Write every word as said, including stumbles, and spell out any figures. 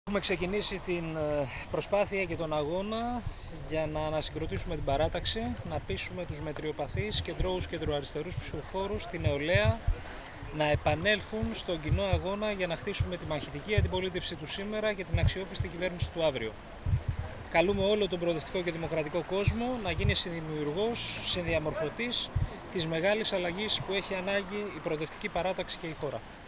Έχουμε ξεκινήσει την προσπάθεια και τον αγώνα για να ανασυγκροτήσουμε την παράταξη, να πείσουμε τους μετριοπαθείς κεντρώους και κεντροαριστερούς ψηφοφόρους, την νεολαία, να επανέλθουν στον κοινό αγώνα για να χτίσουμε τη μαχητική αντιπολίτευση του σήμερα και την αξιόπιστη κυβέρνηση του αύριο. Καλούμε όλο τον προοδευτικό και δημοκρατικό κόσμο να γίνει συνδημιουργός, συνδιαμορφωτής της μεγάλης αλλαγής που έχει ανάγκη η προοδευτική παράταξη και η χώρα.